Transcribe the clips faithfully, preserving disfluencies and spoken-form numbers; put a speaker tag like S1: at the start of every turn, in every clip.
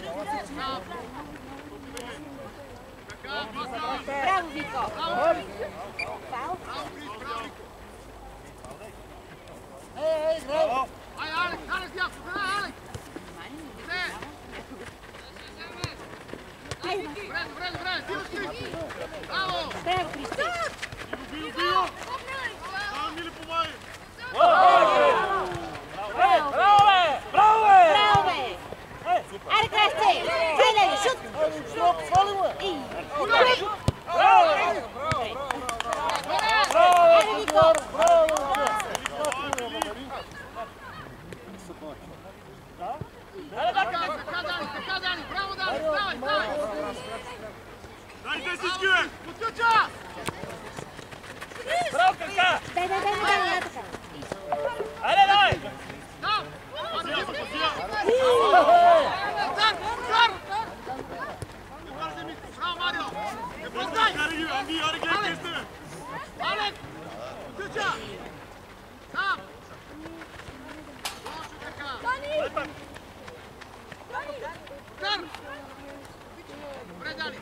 S1: Браво, Вико! Фаул?
S2: Ей, ей, браво!
S3: Ай, Алекс, Алекс, ясно, да, Алекс!
S1: Айде,
S3: Добре, добре, добре, бил си! Браво!
S1: браво, Христо!
S3: Бил, бил! Там Мили помагай!
S2: Браво, бе! Браво, бе!
S1: Браво, бе! Айде, красте! Хайде, шут!
S2: Свали го, бе!
S1: И...
S2: Браво, бе!
S1: Айде, Вико!
S2: Браво,
S3: Така, така, Дани, така, Дани! Браво, Дани! Давай, давай! Дайте всички, бе! Подключа!
S2: Браво, Кръка!
S1: Дай, дай, дай, дай, дай, така!
S2: Айде, дай!
S3: Да! Удар! Удар! Не бързай, Митко! Браво, Марио! Не бързай! Алекс! Алекс! Подключа! Сам! Точно така! Удар! Добре, Дани!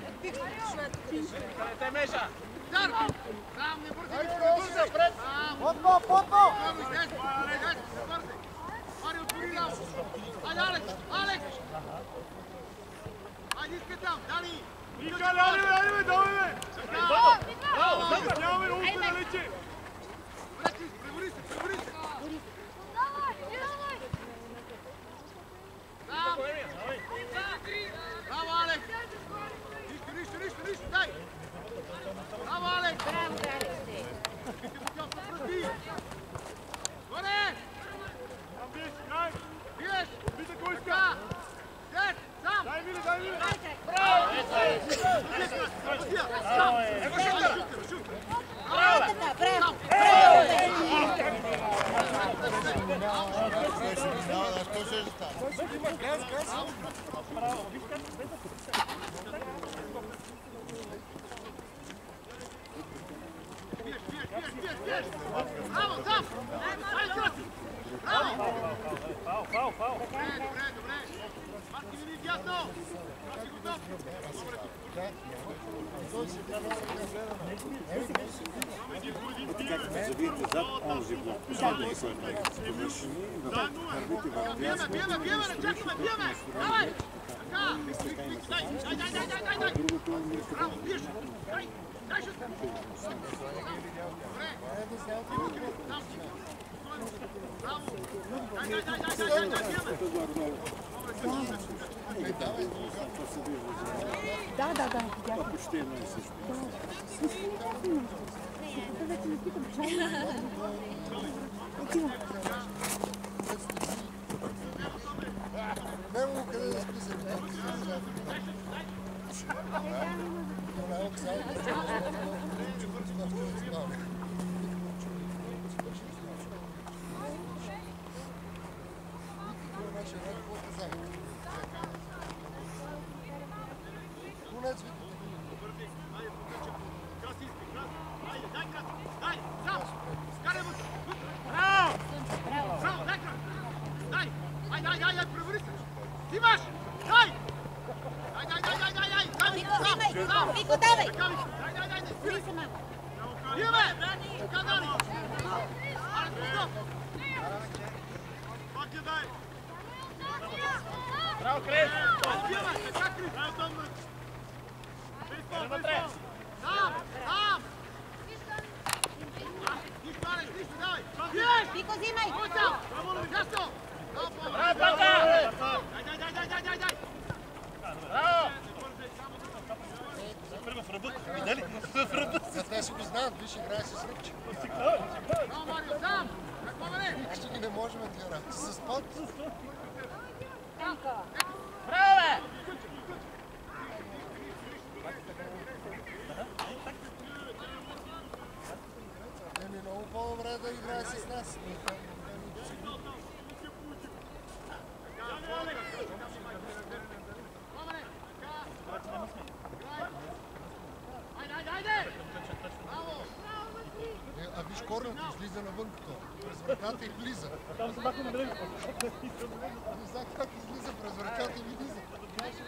S2: Те меша!
S3: Удар! Сам, не бързай, Митко, не бързай! Сам!
S2: Потно, потно!
S3: Излез, излез, не бързай! Марио, отвори работа! Айде, Алекс! Алекс! Айде, искай там! Дани!
S4: Мика, айде, бе, айде, бе, давай, бе!
S3: Браво!
S4: Браво! Нямаме много да лечи!
S3: Добре, Крис, пребори се, пребори се! Сам! Браво, Алекс! Нищо, нищо, нищо, нищо, дай! Браво, Алекс!
S1: Браво, Алексе!
S3: Горе!
S4: Там биеш, край!
S3: Биеш!
S4: Бита кой иска!
S3: Така! Дед! Сам!
S4: Дай, Мили, дай, Мили!
S2: Браво!
S3: Ево шута!
S1: Браво, така, браво!
S3: Биеш, биеш, биеш, биеш, биеш! Браво, сам! Дай, краси! Браво!
S2: Фау, фау, фау!
S3: Добре, добре, добре! Марки, вини дясно! Краси, готов!
S5: Завиете зад онзи блок. Последния, който е повършен и да вървите в
S3: Биеме,
S5: дясно.
S3: биеме, биеме, не чакаме, биеме! Давай! Така! Дай, дай, дай, дай, дай, дай, дай!
S5: Другото е нещо.
S3: Браво, биеш! Дай, дай шут! Добре! Там! Браво! Дай, дай, дай, дай, дай, дай, дай, биеме!
S1: Да, да, да,
S5: Това почти едно и също.
S6: Нямало къде да спи за
S1: Вико, давай! Спори се малко.
S2: Браво, Крис!
S1: Вико, взимай!
S2: Браво, Пата! Браво! Първо в ръбът, видя ли? В ръбът.
S6: Те си го знаят, виж, играе с ръбче. Ще ги не можем да работи с пот.
S2: Браво, бе!
S6: Еми, много по-добре да играе с нас. А виж корното, излиза навън като. През вратата и влиза.
S2: Там собака на дръг.
S6: Не знам как излиза през вратата и влиза.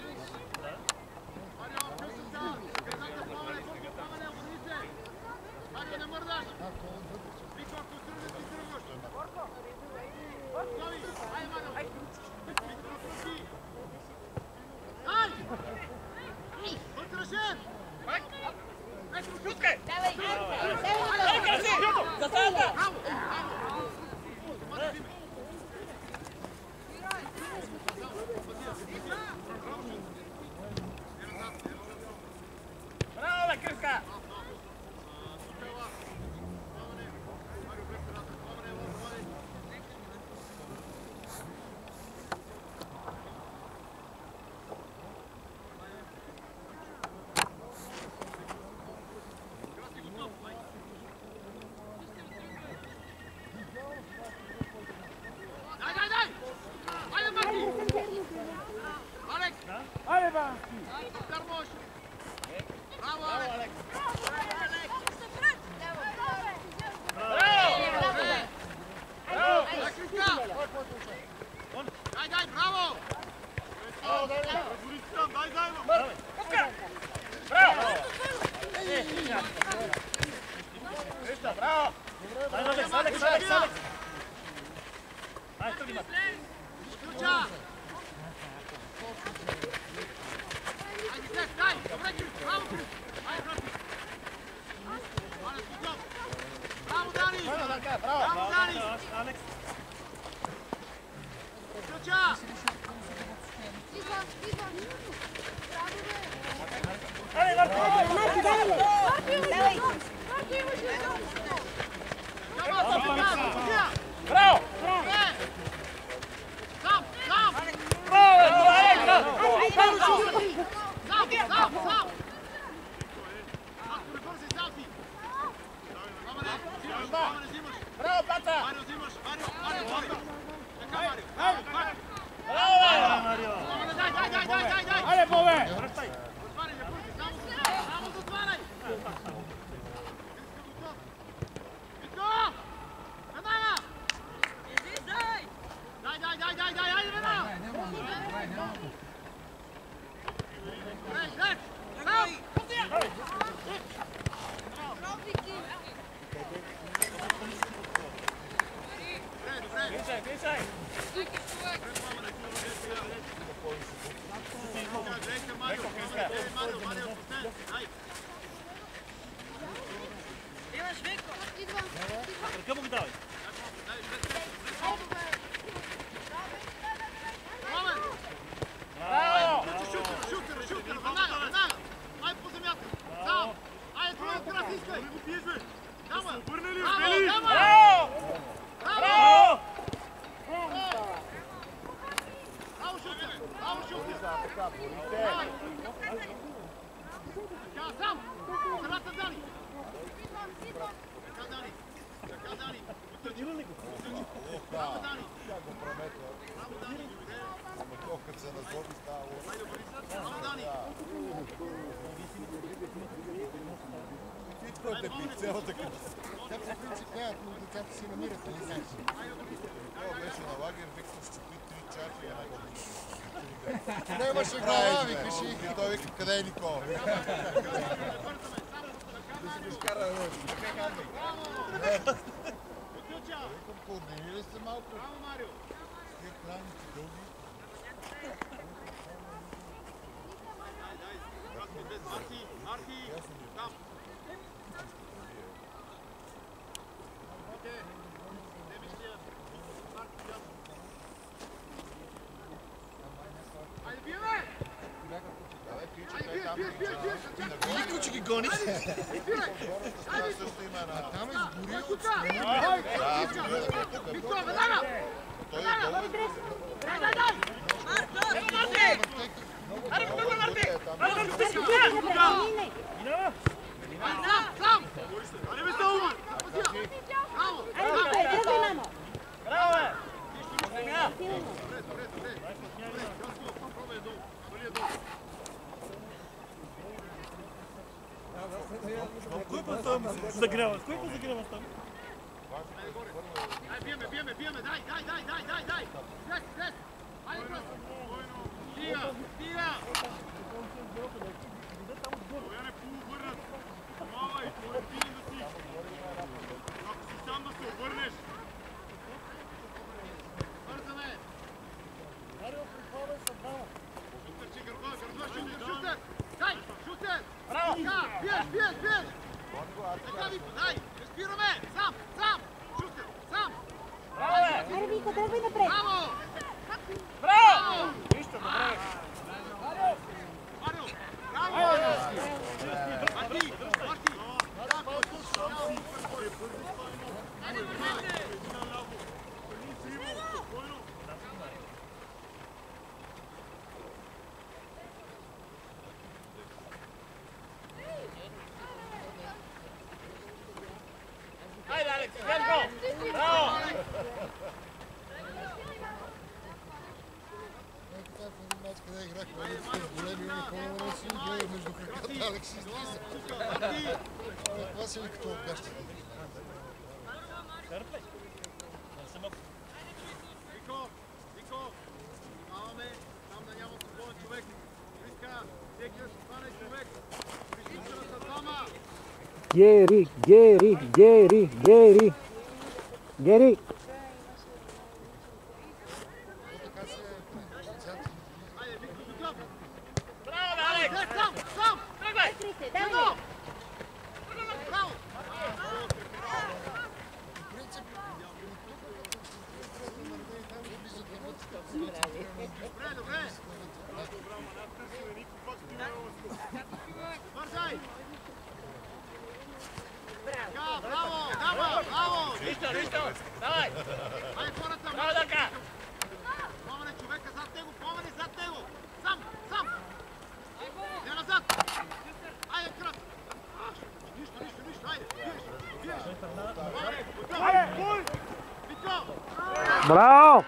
S3: Termoš! Bravo, Alex! Daj, daj, bravo!
S4: Daj zajedno!
S2: Bravo! Ništa, bravo! Daj, Alex, Alex, Alex, Alex! Daj, trgi nas!
S3: Ključa! Ajde, Zek, daj! Dobre, Kris, bravo, Kris! Ajde, brati! Alex, good job! Bravo, Danis! Bravo, Danis!
S2: Alex!
S3: Ključa!
S2: Daj, Marko!
S1: Marko, dalje! Dawaj!
S2: Bravo!
S3: Sam, sam!
S2: Bravo, Alex!
S3: Sam, sam, sam! Marko, brzi, zafi! Romane, zimaš, Romane, zimaš!
S2: Bravo, Pata!
S3: Mario, zimaš, Mario, Mario, Mario! Čekaj, Mario!
S2: Bravo, Mario!
S3: Romane, daj, daj, daj, daj, daj, daj!
S2: Ajde, Bove!
S3: Otvaraj, ne pusti, samo se otvaraj, samo se otvaraj! Vitko! Vedana! Daj, daj, daj, daj, daj, ajde, Vedana! Greš, greš! Sam! Red, red!
S2: Pišaj, pišaj!
S3: Mario, Mario, Mario, daj!
S2: Kako mu dali? Bravo!
S3: Šuter, šuter, šuter, Vedana, Vedana! Ajde po zemljaka! Sam! Ajde, tvoj otvorak iskaj! Tamo!
S4: Obrnili,
S3: Bravo,
S4: uzeli!
S3: tamo!
S2: Bravo!
S3: Bravo!
S2: Bravo!
S3: Bravo, šuter! Bravo, šuter! Ja, sam! Hrvata Dani! Čekaj Dani! Čekaj Dani! Bravo Dani! Bravo Dani!
S6: Kad se nazovi stavo.
S3: Bravo Dani!
S6: Всичко е тепи, цялата къща. Как се принцип гледат, но децата си намират, нали знаеш? Това беше на лагер, вика ще пи три чаши и една година. Нямаше глава, викаш и той вика, къде е Никола? Да си го изкара да нощи. Викам, координирай се малко.
S3: Bravo Mario!
S6: Тия краници дълги.
S3: Marti, Marti, tam. Okej. Demişti. Marti tam. Haydi bir ver. Haydi bir, bir, bir, bir.
S6: Никой, че ги гони.
S3: Bir ver. Haydi.
S6: Също има една... Там е сгорил.
S3: Kuka. Victor, Vedana.
S6: Той е долу.
S3: Daj, daj, daj. Marti.
S2: Ajde, kako Marti! Ajde, kako ti
S3: Sam, sam.
S4: Ajde mi se umar!
S3: Bravo.
S1: Ajde, Viktor, drži mamo!
S2: Bravo je! Ja! Кой па там загрява? Кой па загрява там?
S3: Daj, bijeme, bijeme, bijeme, daj, daj, daj, daj, daj, daj. Kres, kres. Ajde, kres. Tija, tija.
S4: Я не пообърнат! Мавай, той е пилен да си! Ако си сам да се обърнеш!
S3: Бързаме.
S2: Марио, прихвавай се двама.
S3: Шутер, че гърба, гърба, шутер, шутер. Дай, шутер.
S2: Браво!
S3: Така, биеш, биеш, биеш. Така, Вико, дай. Не спираме. Сам, сам. Шутер, сам.
S2: Браво бе!
S1: Ajde, Viko, trbuj napred!
S3: Браво.
S2: Браво! Нищо, добре!
S3: Марио, браво. Марти, Марти. Браво. Айде, бързайте.
S2: Ajde, Alex, let's go! Bravo!
S6: сега играхме с големи униформи си и между краката Алекс излиза. Това си ли като отгаща?
S3: Вико, Вико, внимаваме, там да няма свободен човек. Риска, всеки да ще стане човек. Присъщата двама.
S7: Гери, Гери, Гери, Гери, Гери.
S3: Хайде, Вико, до гъб.
S2: Браво, бе, Алекс!
S3: Е, сам, сам!
S2: Тръгвай!
S1: Кристи, дай
S3: Едно!
S1: ми.
S3: Браво! Добре, добре! Бързай! Така, браво! Дава, браво!
S2: Нищо, нищо! Давай!
S3: Айде хората!
S2: Браво, дъка!
S3: Помане човека зад него, помане зад него! Сам, сам! Не назад! Айде, крат! Нищо, нищо, нищо, айде! Биеш, биеш! Айде, Вико!
S7: Браво!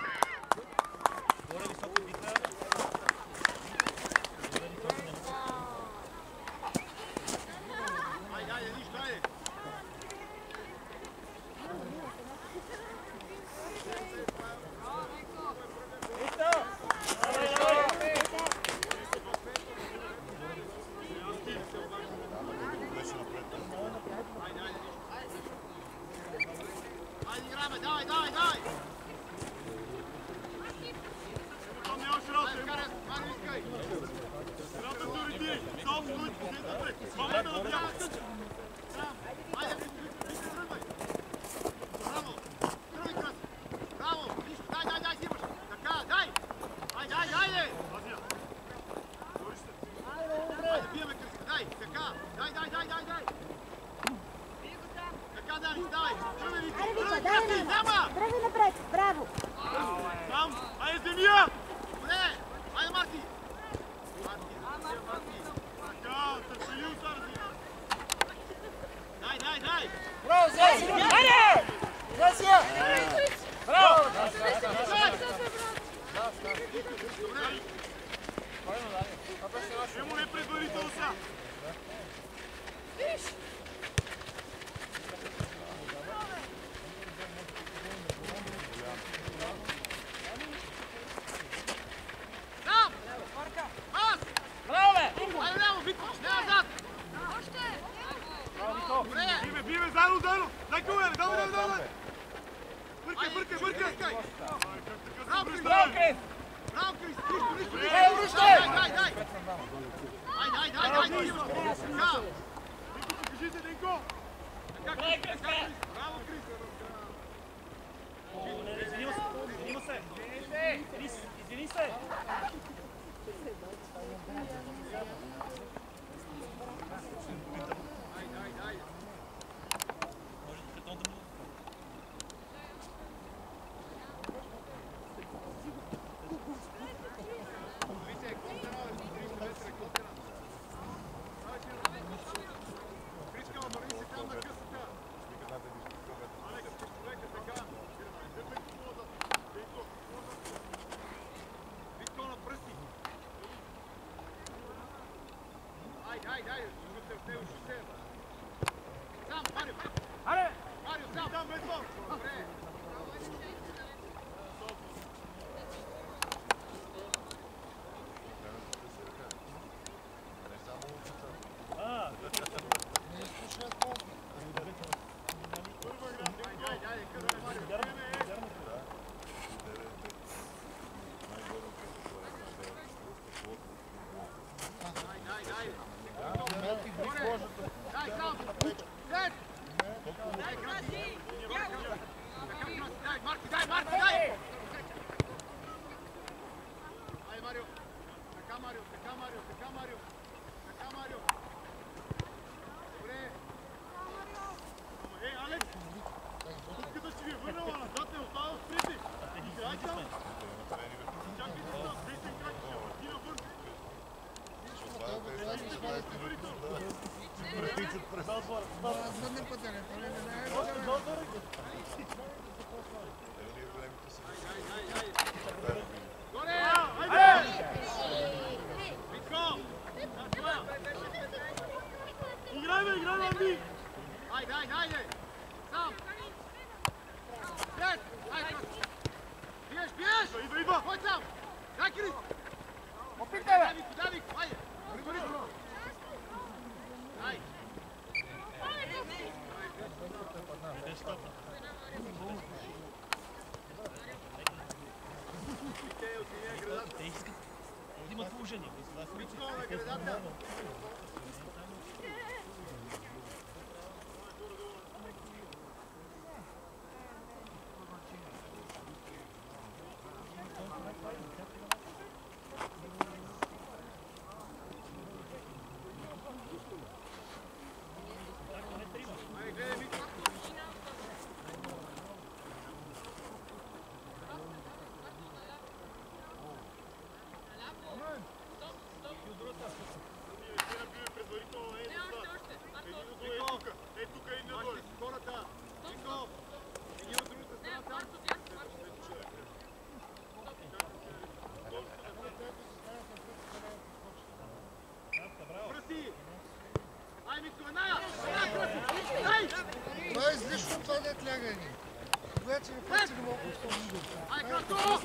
S3: Айде, айде, нищо, айде! Айде, играме, давай, давай, давай!
S4: Там нямаш работа.
S3: Айде, вкарай, Марио, искай!
S4: Трябва да се ориентирай. Само стой, погледна пред. Мамата да бяга.
S3: Сам! Айде, Вико, Вико, Вико, тръгвай! Браво! Тръгвай, крат! Браво! Нищо, дай, дай, дай, взимаш! Така, дай! Айде, айде, айде!
S4: Азия. Бориш се.
S3: Айде, биеме, Криска, дай! Така! Дай, дай, дай, дай, дай! Така, Дани, давай! Тръгвай, Вико!
S1: Айде, Вика,
S3: Тръгвай,
S1: дай
S3: Кръсти,
S1: ми.
S3: няма!
S1: Тръгвай напред. Браво.
S4: Там. Айде, земя.
S3: Добре! Айде, Марти! Марти, Марти, Марти!
S4: Така, търпелив са, Азия.
S3: Дай, дай, дай!
S2: Айде! Браво!
S4: Ще му не предварително сега.
S3: Там! Аз!
S2: Браво, бе!
S3: Айде, ляво, Вико! Не назад! Добре!
S4: Биве, биве, заедно, заедно. Дай кувер, давай, давай, давай. Бъркай, бъркай, бъркай.
S3: Браво, Крис!
S2: Браво, Крис!
S3: Браво, Крис! Нищо, нищо, нищо!
S2: Е, връщай!
S3: Дай, дай, дай! Дай, дай, дай, дай! Дай, така!
S4: Денко, покажи се, Денко.
S3: Така,
S2: Дай,
S3: Крис!
S2: Крис,
S3: Така,
S2: бе!
S3: Крис! Браво, Крис!
S2: Извини се! Извини се! Крис, извини се!
S3: Дай, дай, дай! Вижте, контера, Крис, вътре, контера. Кричка, обърни се там на късата. Алекс, човека, така. Вико на пръсти. Ай, ай, ай, шутер, в него шутер. Сам, Марио.
S2: Аре!
S3: Марио, сам.
S4: Там, без това.
S3: Добре. Ай, ай, ай, къде, Марио? Дай, дай, дай. Горе. Дай, сам. След. Дай, Краси. Така, Краси. Дай, Марки, дай, Марки, дай. Ай, Марио. Така, Марио, така, Марио, така, Марио. Така, Марио. Добре.
S4: Е, Алекс. Тук си ви е върнала назад, не остава в прити. Играйте там. Чакайте там, десет крак, ще върти навън.
S6: Задни пътя, не знае.
S3: Горе. ajde, ajde! Sam! Pred! Ajde, biješ, biješ!
S4: Идва, идва!
S3: Hoj sam! Daj, Kiris!
S6: Опитай, бе!
S3: Daviku, Daviku, ajde! Brisno, brisno! Ajde!
S2: Те имат положение.
S3: Бrisno, ove gradata! Ajde, gledaj, Miko!
S4: Е, тук е един
S3: Мачте си хората! Мико! Един от другата страна там! Пръси! Ай, Митко, една! Една, Краси! Дай!
S6: Това е излишно това да е тлягане. Когато че не пъти не мога да се
S3: Ай, Красо!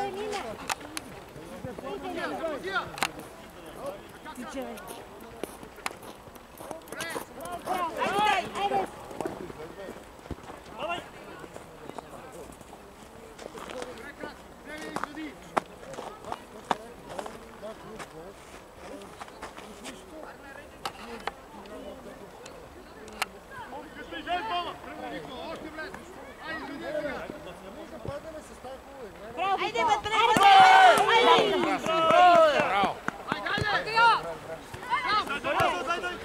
S3: Позия, позия!
S2: Давай!
S3: Добре, Крас! Гледай и следи!
S4: Къстай, жен, Тома!
S3: Мико, още влез! Айде, следи сега!
S6: да падаме с тази хубава игра.
S1: Айде, вътре, вътре! Айде!
S6: Браво!
S3: Айде, айде!
S4: Дай, дай, дай, дай!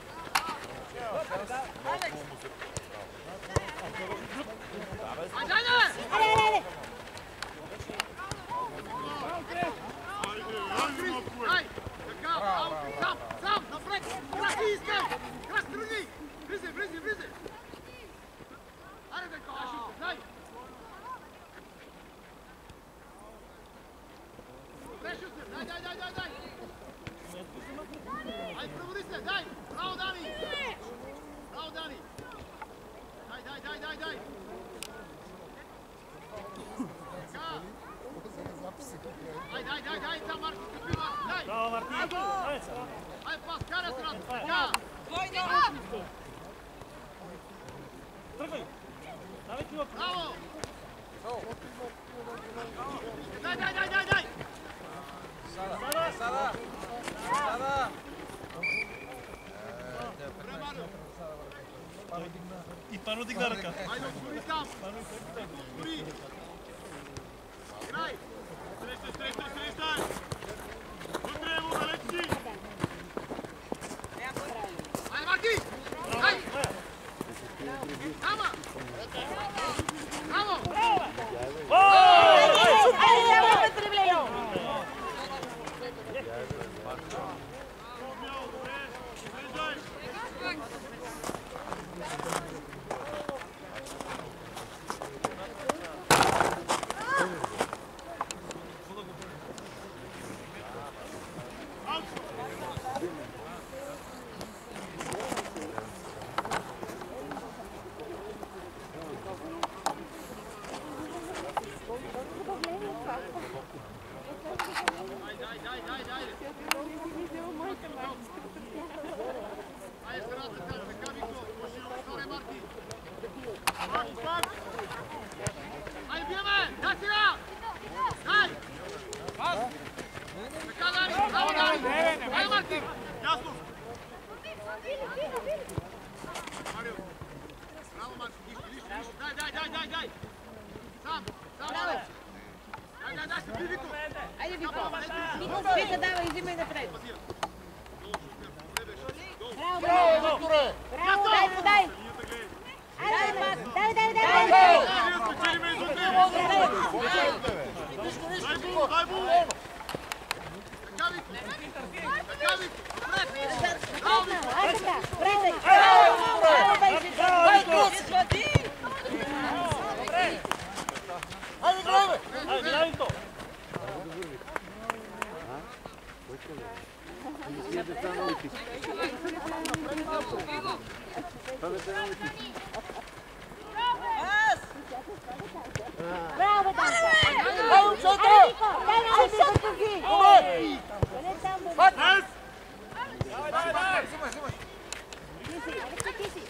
S3: Айде, айде!
S1: Айде, айде!
S4: Айде, малко е!
S3: Ай! Така, браво! Сам, сам, напред! Краси, искай! Крас, тръгни! Влизай, влизай, влизай! Айде, така, ашите, дай! Срещу се, дай, дай, дай, дай, дай! Айде, проводи се, дай! Браво, Дани! Браво, Дани! Дай, дай, дай, дай, дай! Така! Ай, дай, дай, дай, там Марко, стъпи, Марко, дай!
S2: Браво, Мартин! Айде сега!
S3: Ай, пас, карай се, Радко, така!
S2: Тръгвай! Давай ти лопа!
S3: Браво! Дай, дай, дай, дай, дай!
S2: Сада!
S8: Сада! Сада!
S3: Добре, Марио!
S2: И Пано дигна ръка.
S3: Айде, отвори там! Отвори! Играй!
S4: Срещай, срещай, срещай! Вътре му, Алекси!
S3: Айде, Марки! Дай! Ама! Браво!
S1: Айде, давай, вътре, влезе!
S4: Умял, добре! Срещай!
S3: Дай, дай, дай, дай, дай! Айде, страната, така, Мико! По-широко, горе, Марки!
S4: Пак, пак!
S3: Айде, биеме! Дай сега! Дай! Така, Дани! Браво, Дани! Айде, Марки!
S4: Ясно!
S3: Марио! Браво, Марки! Нищо, нищо, нищо! Дай, дай, дай, дай, дай! Сам! Сам, Алекс! Дай, дай, дай, стъпи, Вико!
S1: Айде, Вико! Вика, давай, взимай напред! Браво, браво!
S6: Викторе!
S1: Браво, дай, подай! Айде, пак! Дай, дай, дай, дай!
S4: Ние спечелиме изотне!
S6: Нищо, нищо,
S4: Дай
S6: Вико!
S4: му, дай му!
S3: Така, Вико! Така, Вико! Напред! Браво, Вико!
S1: Айде така! Влезе! Браво, беше!
S6: Дай, Крос! Айде, грай, бе!
S2: Айде, гледай то!
S1: Bravo, Danca!
S6: Dai un centro!
S1: Dai, dai, così! Non è tanto...
S2: Pass!
S1: Sì, sì, sì.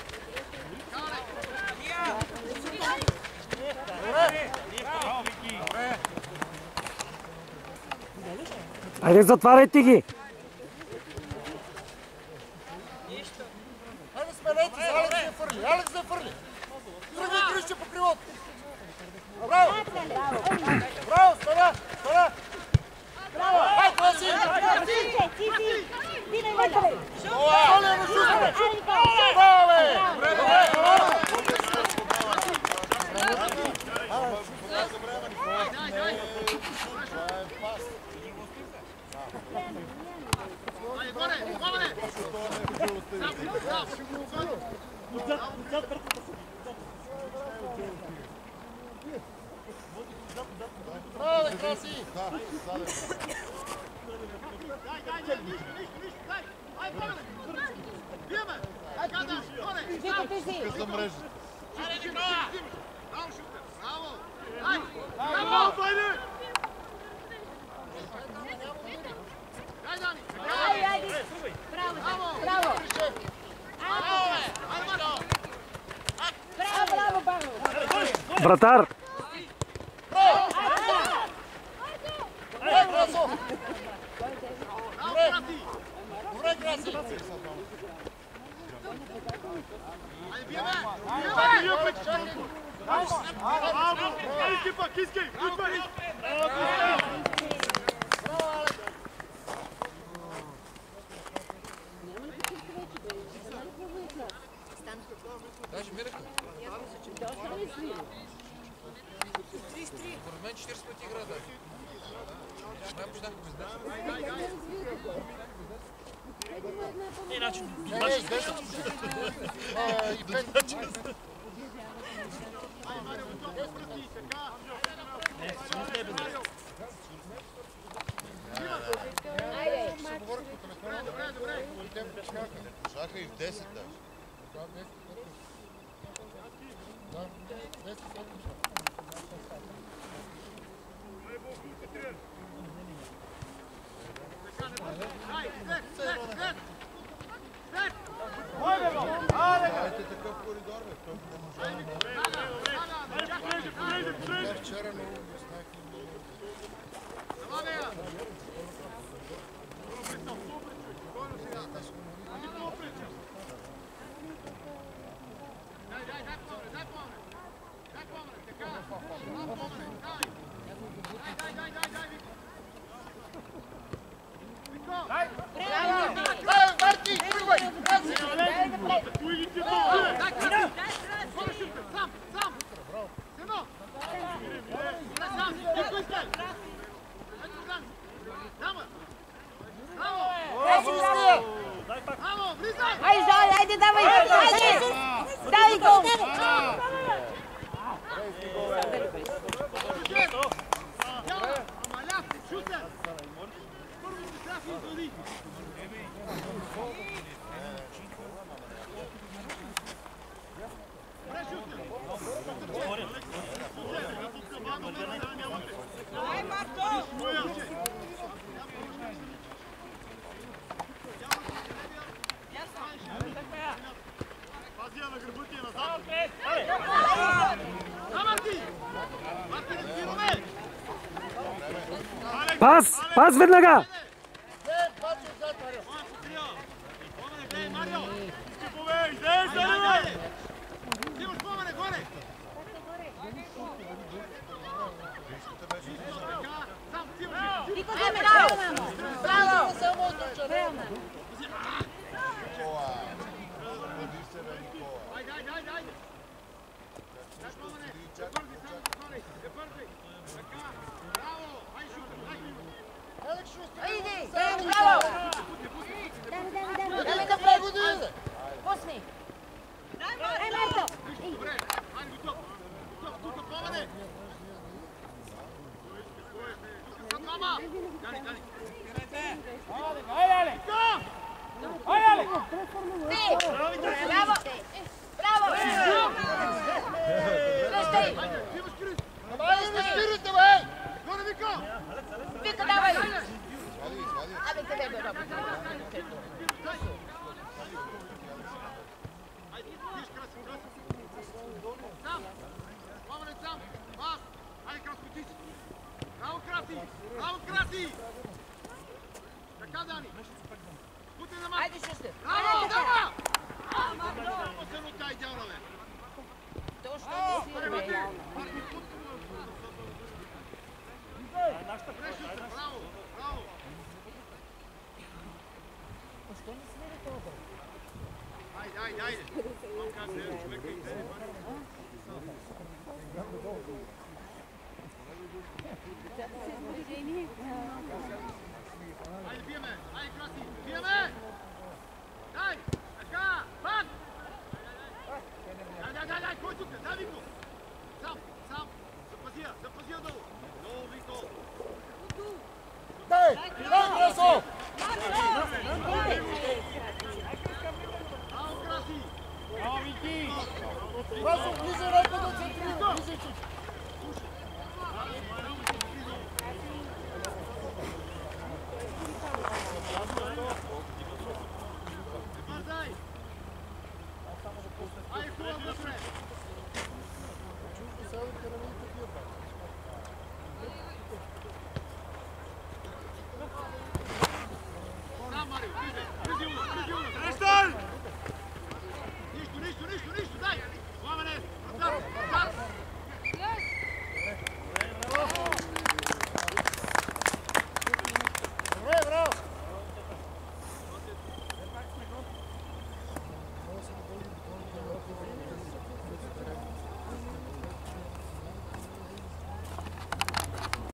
S7: Айде, затваряйте ги!
S6: Хайде сменете се, Алекс се фърли, Алекс се фърли! Тръгни Крище по крилото! Браво! Браво, стана, стана!
S1: Bravo!
S6: Hai, Краси!
S1: Sì, sì, sì! Dino in mezzo!
S6: Солено, шустре! Браво, бе! Добре, добре!
S3: Айде, горе, горе! Сам, сам!
S6: Браво, бе, Краси!
S3: Дай, дай, дай, нищо, нищо, нищо, дай! Айде, горе! Биеме! Така, да, горе!
S1: Zico, tu sì!
S6: За мрежа.
S3: Айде, Никола! Браво, шутер! Браво! Дай! Браво! Дай, Дани!
S1: Dai, dai! Bravo, bravo! Bravo, bravo, Paolo!
S7: Вратар!
S6: Добре, Красо!
S3: Браво, Краси!
S6: Добре, Краси!
S3: Айде, биеме!
S2: Биеме! Браво! Киски па, киски! Киски!
S8: Даже Мирка. Според мен четиридесет пъти игра, да. Май почнаха без десет.
S2: Иначе,
S6: Е, десет. А, и пет. Говорих по телефона.
S3: Добре, добре!
S6: Те почнаха.
S5: Шаха и в десет даже.
S6: Да, десет. Да, десет.
S5: Дайте такъв коридор, бе. Той не може да...
S6: Вчера много не знаех и много. Дай, Марти, тръгвай!
S3: Сам, сам! Сено! Сам, никой искай! Ето гран! Дама! Браво! Браво, влизай!
S1: Айде, Зоя, айде, давай! Айде! Дай го!
S3: Ама ляв, шутер! Първо се трябва да изгоди! Добре, шутер!
S8: Ай, Марто!
S2: Пазия на гърба ти е назад!
S3: Да, Марти! Марти, не спираме!
S7: Пас! Пас веднага!
S6: Не, паче отзад.
S3: Моя покрия! Помене, гледай, Марио!
S2: Стипове, излез,
S3: Айде,
S2: да
S3: айде! Имаш помене, горе! Така, сам, ти имаш!
S1: Дико, дай ме, браво, мамо!
S6: Браво! Само отключа.
S1: Браво, мамо!
S5: Никола. Води се, бе, Никола.
S3: Айде, айде, айде, айде! Дай помене! Е бързи, само затваряй! Е бързи! Така, браво! Ай, шутер, дай!
S6: Алекс Шустер.
S1: Айде!
S6: Браво!
S1: Браво!
S3: Пусни, пусни!
S1: Дай, дай, дай!
S6: Дай да прегоди, бе.
S1: Пусни! Ай, Марто!
S3: Добре, айде, готов! Готов, тук помене! Тук са двама! Дани, Дани!
S1: Браво! Браво!
S3: Давай, спирайте, бе! Горе, Вика!
S1: Вика, давай!
S6: Извади, извади.
S1: Абе, къде бе, Роби?
S3: Сам! Пламенец сам! Пас! Айде, Краско, ти си! Браво, Краси! Браво, Краси! Така, Дани! Путай на маса!
S1: Айде, шесте!
S3: Браво, дама! Какво се рота идеална, бе?
S1: Точно не си, бе.
S3: Браво, браво!
S1: Защо не свири това?
S3: Айде, айде, айде! Мам как се е, човека и те. Айде,